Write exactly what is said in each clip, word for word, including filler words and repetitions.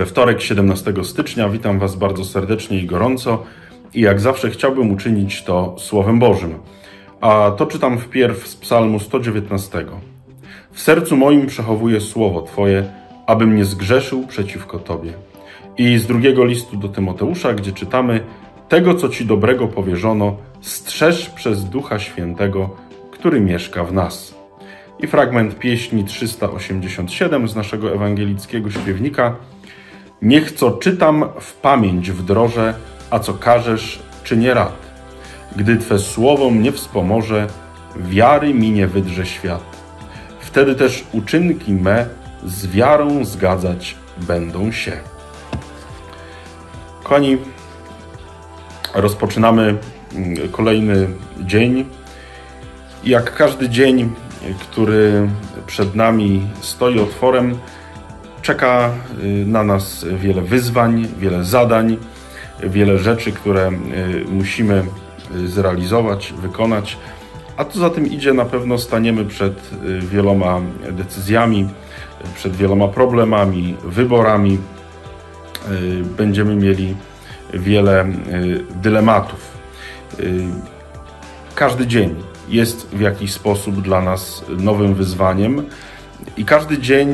We wtorek, siedemnastego stycznia, witam Was bardzo serdecznie i gorąco i jak zawsze chciałbym uczynić to Słowem Bożym. A to czytam wpierw z Psalmu sto dziewiętnastego. W sercu moim przechowuję Słowo Twoje, abym nie zgrzeszył przeciwko Tobie. I z drugiego listu do Tymoteusza, gdzie czytamy: tego, co Ci dobrego powierzono, strzeż przez Ducha Świętego, który mieszka w nas. I fragment pieśni trzysta osiemdziesiąt siedem z naszego ewangelickiego śpiewnika. Niech co czytam w pamięć wdrożę, a co każesz, czynię rad. Gdy Twe słowo mnie wspomoże, wiary mi nie wydrze świat. Wtedy też uczynki me z wiarą zgadzać będą się. Kochani, rozpoczynamy kolejny dzień. Jak każdy dzień, który przed nami stoi otworem, czeka na nas wiele wyzwań, wiele zadań, wiele rzeczy, które musimy zrealizować, wykonać. A co za tym idzie, na pewno staniemy przed wieloma decyzjami, przed wieloma problemami, wyborami. Będziemy mieli wiele dylematów. Każdy dzień jest w jakiś sposób dla nas nowym wyzwaniem i każdy dzień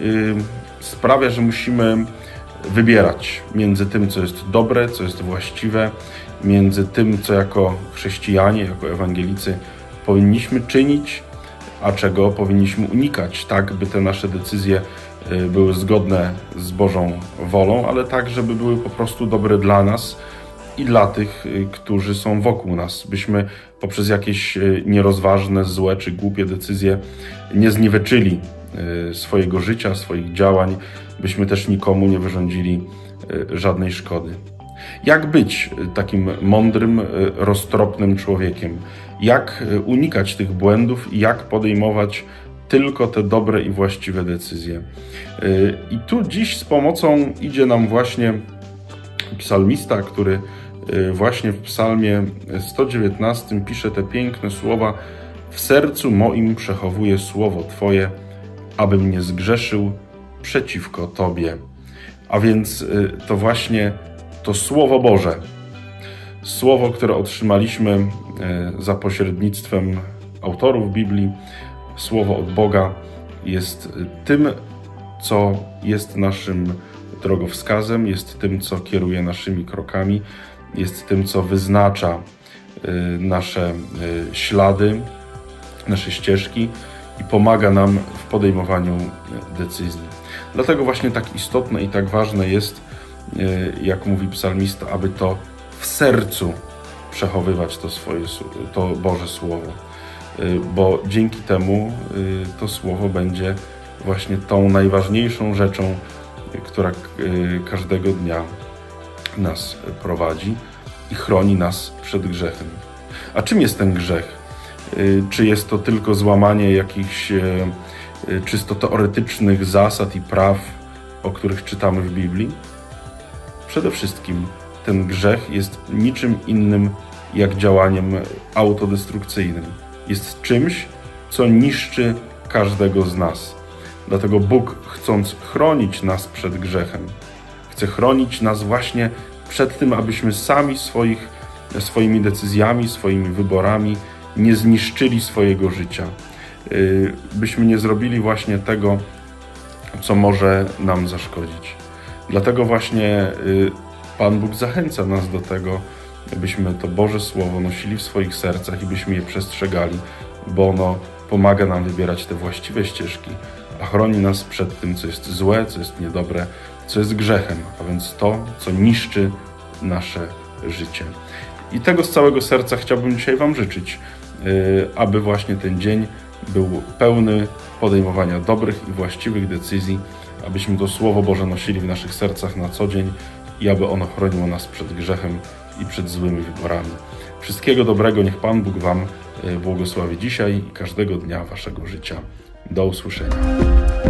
sprawia, że musimy wybierać między tym, co jest dobre, co jest właściwe, między tym, co jako chrześcijanie, jako ewangelicy powinniśmy czynić, a czego powinniśmy unikać, tak by te nasze decyzje były zgodne z Bożą wolą, ale tak, żeby były po prostu dobre dla nas i dla tych, którzy są wokół nas, byśmy poprzez jakieś nierozważne, złe czy głupie decyzje nie zniweczyli swojego życia, swoich działań, byśmy też nikomu nie wyrządzili żadnej szkody. Jak być takim mądrym, roztropnym człowiekiem? Jak unikać tych błędów i jak podejmować tylko te dobre i właściwe decyzje? I tu dziś z pomocą idzie nam właśnie psalmista, który właśnie w psalmie sto dziewiętnastym pisze te piękne słowa: w sercu moim przechowuję Słowo Twoje, abym nie zgrzeszył przeciwko Tobie. A więc to właśnie to Słowo Boże, Słowo, które otrzymaliśmy za pośrednictwem autorów Biblii, Słowo od Boga, jest tym, co jest naszym drogowskazem, jest tym, co kieruje naszymi krokami, jest tym, co wyznacza nasze ślady, nasze ścieżki i pomaga nam w podejmowaniu decyzji. Dlatego właśnie tak istotne i tak ważne jest, jak mówi psalmista, aby to w sercu przechowywać to swoje, to Boże Słowo, bo dzięki temu to Słowo będzie właśnie tą najważniejszą rzeczą, która każdego dnia nas prowadzi i chroni nas przed grzechem. A czym jest ten grzech? Czy jest to tylko złamanie jakichś czysto teoretycznych zasad i praw, o których czytamy w Biblii? Przede wszystkim ten grzech jest niczym innym jak działaniem autodestrukcyjnym. Jest czymś, co niszczy każdego z nas. Dlatego Bóg, chcąc chronić nas przed grzechem, chce chronić nas właśnie przed tym, abyśmy sami swoich, swoimi decyzjami, swoimi wyborami nie zniszczyli swojego życia. Byśmy nie zrobili właśnie tego, co może nam zaszkodzić. Dlatego właśnie Pan Bóg zachęca nas do tego, byśmy to Boże Słowo nosili w swoich sercach i byśmy je przestrzegali, bo ono pomaga nam wybierać te właściwe ścieżki, a chroni nas przed tym, co jest złe, co jest niedobre, co jest grzechem, a więc to, co niszczy nasze życie. I tego z całego serca chciałbym dzisiaj Wam życzyć, aby właśnie ten dzień był pełny podejmowania dobrych i właściwych decyzji, abyśmy to Słowo Boże nosili w naszych sercach na co dzień i aby ono chroniło nas przed grzechem i przed złymi wyborami. Wszystkiego dobrego, niech Pan Bóg Wam błogosławi dzisiaj i każdego dnia Waszego życia. Do usłyszenia.